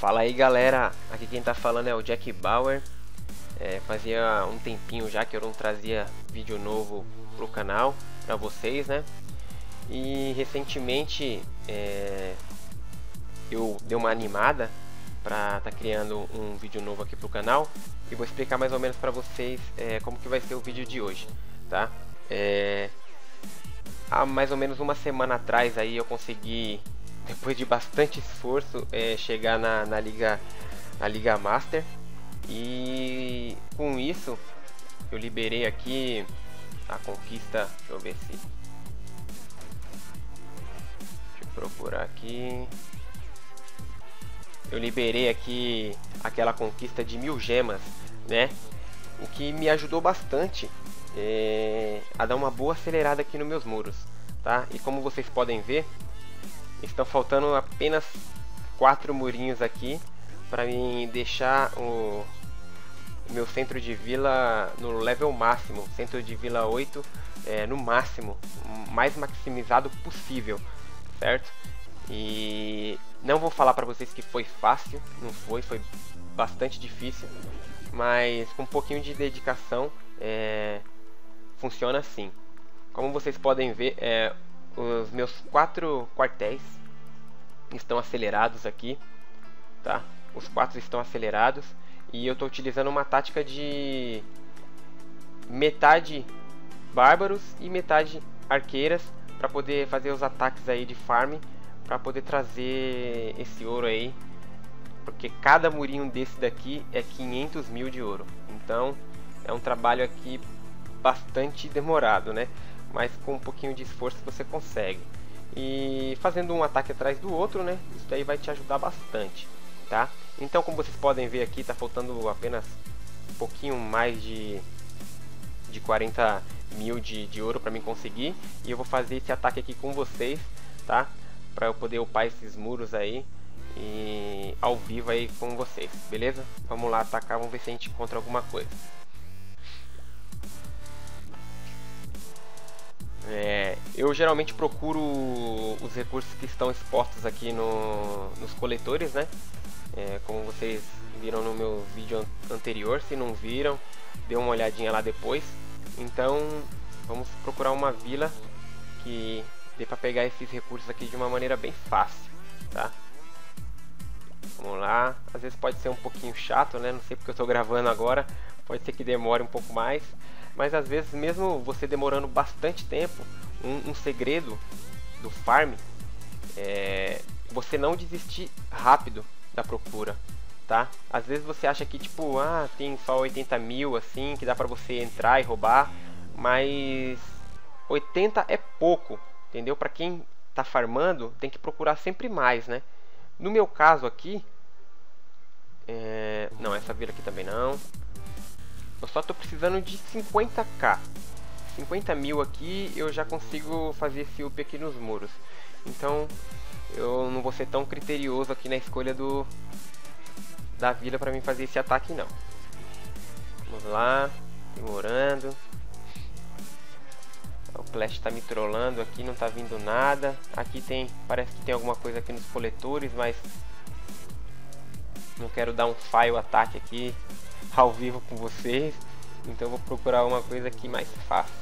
Fala aí galera, aqui quem tá falando é o Jack Bauer. Fazia um tempinho já que eu não trazia vídeo novo pro canal pra vocês, né? E recentemente eu dei uma animada pra tá criando um vídeo novo aqui pro canal. E vou explicar mais ou menos pra vocês como que vai ser o vídeo de hoje, tá? Há mais ou menos uma semana atrás aí eu consegui, depois de bastante esforço, chegar na Liga Master. E com isso eu liberei aqui a conquista. Deixa eu ver se... Deixa eu procurar aqui. Eu liberei aqui aquela conquista de 1000 gemas, né? O que me ajudou bastante a dar uma boa acelerada aqui nos meus muros, tá? E como vocês podem ver, estão faltando apenas 4 murinhos aqui para mim deixar o meu centro de vila no level máximo, centro de vila 8 no máximo, mais maximizado possível, certo? E não vou falar para vocês que foi fácil, não foi bastante difícil, mas com um pouquinho de dedicação funciona assim. Como vocês podem ver, os meus 4 quartéis estão acelerados aqui, tá? Os 4 estão acelerados e eu estou utilizando uma tática de metade bárbaros e metade arqueiras para poder fazer os ataques aí de farm, para poder trazer esse ouro aí, porque cada murinho desse daqui é 500 mil de ouro. Então é um trabalho aqui bastante demorado, né? Mas com um pouquinho de esforço você consegue. E fazendo um ataque atrás do outro, né? Isso daí vai te ajudar bastante, tá? Então, como vocês podem ver aqui, tá faltando apenas um pouquinho mais de 40 mil de ouro para mim conseguir. E eu vou fazer esse ataque aqui com vocês, tá? Para eu poder upar esses muros aí e ao vivo aí com vocês, beleza? Vamos lá atacar, vamos ver se a gente encontra alguma coisa. Eu geralmente procuro os recursos que estão expostos aqui nos coletores, né? Como vocês viram no meu vídeo anterior, se não viram, dê uma olhadinha lá depois. Então vamos procurar uma vila que dê para pegar esses recursos aqui de uma maneira bem fácil, tá? Vamos lá, às vezes pode ser um pouquinho chato, né? Não sei porque eu estou gravando agora, pode ser que demore um pouco mais. Mas às vezes, mesmo você demorando bastante tempo, um segredo do farm é você não desistir rápido da procura, tá? Às vezes você acha que tipo, tem só 80 mil assim, que dá pra você entrar e roubar, mas 80 é pouco, entendeu? Pra quem tá farmando, tem que procurar sempre mais, né? No meu caso aqui, não, essa vila aqui também não. Eu só estou precisando de 50k. 50 mil aqui eu já consigo fazer esse up aqui nos muros. Então eu não vou ser tão criterioso aqui na escolha da vila para mim fazer esse ataque não. Vamos lá, demorando. O Clash está me trollando aqui, não está vindo nada. Aqui parece que tem alguma coisa aqui nos coletores, mas não quero dar um fail ataque aqui ao vivo com vocês, então vou procurar uma coisa aqui mais fácil.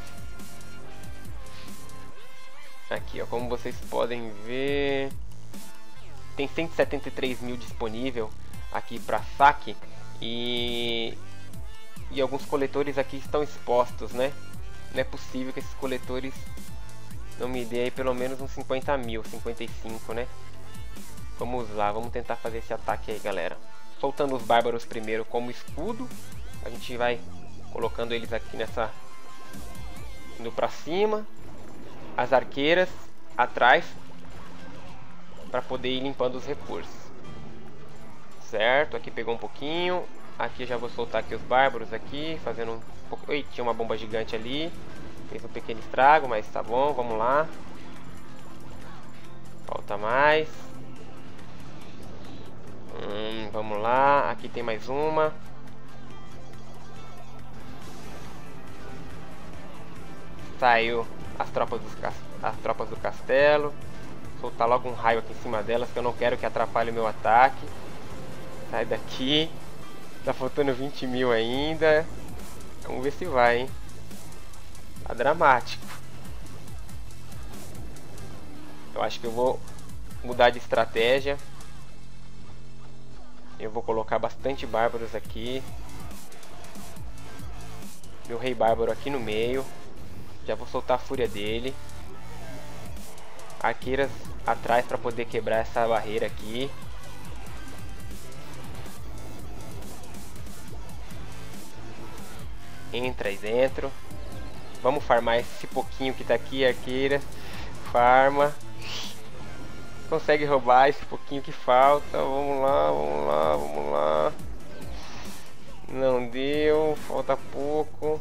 Aqui, ó, como vocês podem ver, tem 173 mil disponível aqui para saque e alguns coletores aqui estão expostos, né? Não é possível que esses coletores não me dê aí pelo menos uns 50 mil, 55, né? Vamos lá, vamos tentar fazer esse ataque aí, galera. Soltando os bárbaros primeiro como escudo, a gente vai colocando eles aqui indo pra cima, as arqueiras atrás, para poder ir limpando os recursos, certo? Aqui pegou um pouquinho, aqui já vou soltar aqui os bárbaros aqui, fazendo um pouco... Oi, tinha uma bomba gigante ali, fez um pequeno estrago, mas tá bom, vamos lá. Falta mais. Vamos lá, aqui tem mais uma. Saiu as tropas do castelo. Soltar logo um raio aqui em cima delas, que eu não quero que atrapalhe o meu ataque. Sai daqui. Tá faltando 20 mil ainda. Vamos ver se vai, hein? Tá dramático. Eu acho que eu vou mudar de estratégia. Eu vou colocar bastante bárbaros aqui. Meu rei bárbaro aqui no meio. Já vou soltar a fúria dele. Arqueiras atrás para poder quebrar essa barreira aqui. Entra aí dentro. Vamos farmar esse pouquinho que tá aqui, arqueira. Farma. Consegue roubar esse pouquinho que falta. Vamos lá, vamos lá, vamos lá. Não deu, falta pouco.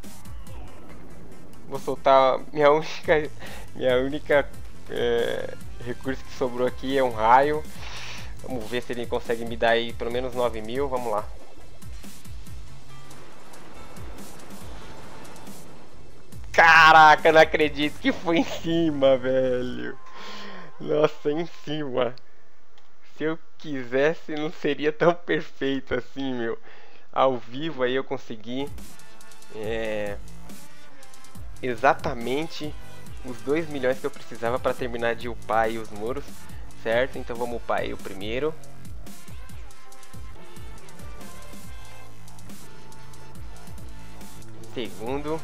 Vou soltar minha única recurso que sobrou aqui é um raio. Vamos ver se ele consegue me dar aí pelo menos 9 mil. Vamos lá. Caraca, não acredito que foi em cima, velho. Nossa, em cima. Se eu quisesse, não seria tão perfeito assim, meu. Ao vivo aí eu consegui exatamente os 2 milhões que eu precisava para terminar de upar aí os muros, certo? Então vamos upar aí o primeiro. Segundo.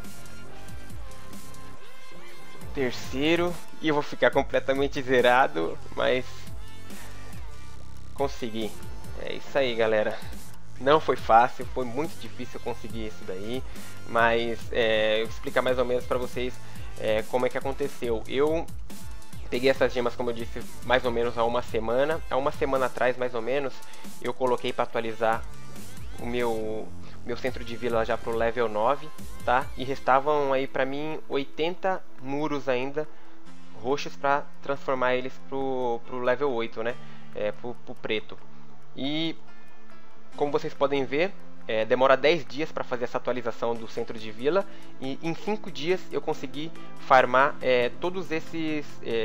Terceiro. E eu vou ficar completamente zerado, mas consegui. É isso aí, galera. Não foi fácil, foi muito difícil conseguir isso daí, mas eu vou explicar mais ou menos para vocês como é que aconteceu. Eu peguei essas gemas, como eu disse, mais ou menos há uma semana. Há uma semana atrás, mais ou menos, eu coloquei para atualizar o meu centro de vila já pro level 9, tá? E restavam aí para mim 80 muros ainda roxos para transformar eles pro level 8, né? Pro preto. E como vocês podem ver, demora 10 dias para fazer essa atualização do centro de vila, e em 5 dias eu consegui farmar todos esses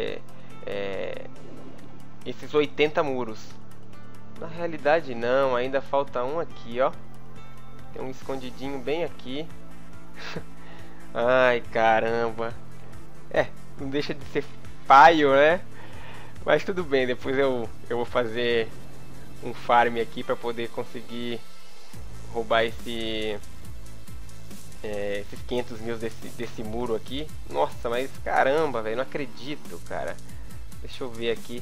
80 muros. Na realidade não, ainda falta um aqui, ó. Tem um escondidinho bem aqui. Ai, caramba. Não deixa de ser paio, né? Mas tudo bem, depois eu vou fazer um farm aqui para poder conseguir roubar esses 500 mil desse muro aqui. Nossa, mas caramba, velho, não acredito, cara. Deixa eu ver aqui.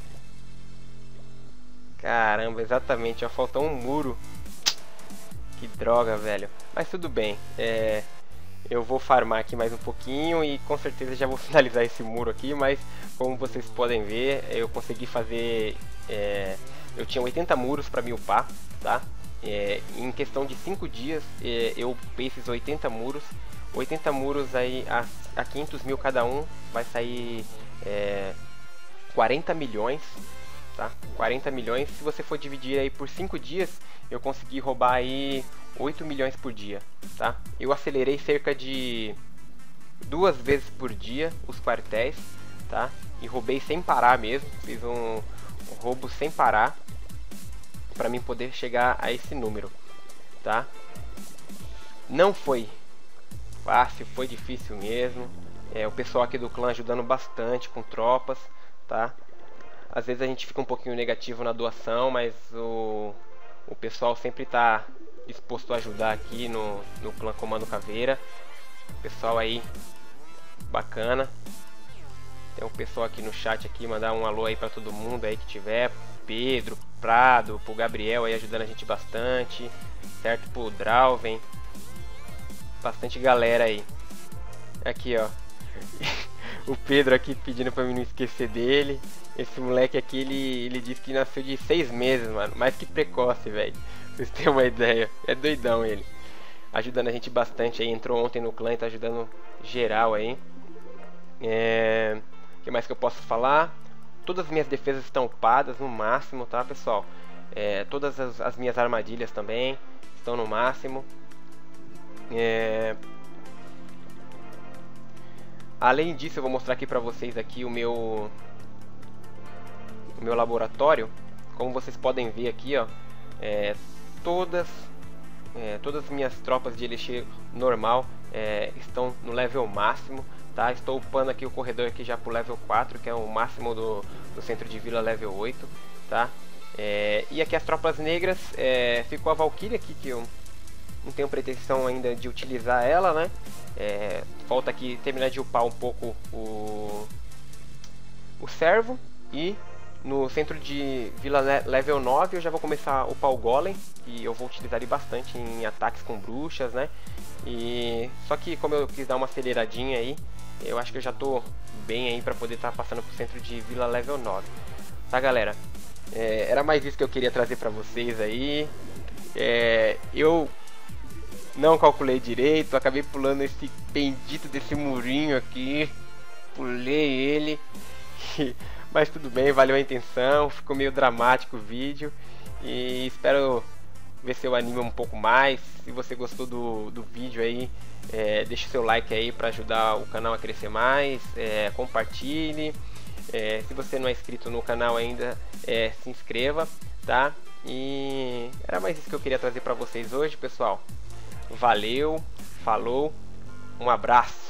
Caramba, exatamente, ó, falta um muro. Que droga, velho. Mas tudo bem. Eu vou farmar aqui mais um pouquinho e com certeza já vou finalizar esse muro aqui. Mas como vocês podem ver, eu consegui fazer... eu tinha 80 muros para me upar, tá? Em questão de 5 dias eu upei esses 80 muros. 80 muros aí a 500 mil cada um. Vai sair 40 milhões. Tá? 40 milhões. Se você for dividir aí por 5 dias, eu consegui roubar aí 8 milhões por dia, tá? Eu acelerei cerca de 2 vezes por dia os quartéis, tá? E roubei sem parar mesmo, fiz um roubo sem parar para mim poder chegar a esse número, tá? Não foi fácil, foi difícil mesmo. O pessoal aqui do clã ajudando bastante com tropas, tá? Às vezes a gente fica um pouquinho negativo na doação, mas o pessoal sempre está disposto a ajudar aqui no clã Comando Caveira. Pessoal aí bacana. Tem um pessoal aqui no chat aqui, mandar um alô aí para todo mundo aí que tiver. Pedro, Prado, pro Gabriel aí ajudando a gente bastante, certo? Pro Drauven. Bastante galera aí. Aqui, ó. O Pedro aqui pedindo pra mim não esquecer dele. Esse moleque aqui, ele disse que nasceu de 6 meses, mano. Mais que precoce, velho. Vocês terem uma ideia. É doidão ele. Ajudando a gente bastante aí. Entrou ontem no clã e tá ajudando geral aí. O que mais que eu posso falar? Todas as minhas defesas estão upadas no máximo, tá, pessoal? Todas as minhas armadilhas também estão no máximo. Além disso, eu vou mostrar aqui pra vocês aqui o meu laboratório, como vocês podem ver aqui, ó, todas as minhas tropas de Elixir normal estão no level máximo, tá? Estou upando aqui o corredor aqui já pro level 4, que é o máximo do centro de vila, level 8, tá? E aqui as tropas negras, ficou a Valkyria aqui, que eu não tenho pretensão ainda de utilizar ela, né? Falta aqui terminar de upar um pouco o servo, e no centro de vila level 9 eu já vou começar a upar o golem, e eu vou utilizar ele bastante em ataques com bruxas, né? E só que como eu quis dar uma aceleradinha aí, eu acho que eu já tô bem aí para poder estar passando pro centro de vila level 9, tá, galera? Era mais isso que eu queria trazer para vocês aí. Eu não calculei direito, acabei pulando esse bendito desse murinho aqui, pulei ele, mas tudo bem, valeu a intenção. Ficou meio dramático o vídeo e espero ver se eu animo um pouco mais. Se você gostou do vídeo aí, deixa o seu like aí para ajudar o canal a crescer mais, compartilhe, se você não é inscrito no canal ainda, se inscreva, tá? E era mais isso que eu queria trazer para vocês hoje, pessoal. Valeu, falou, um abraço.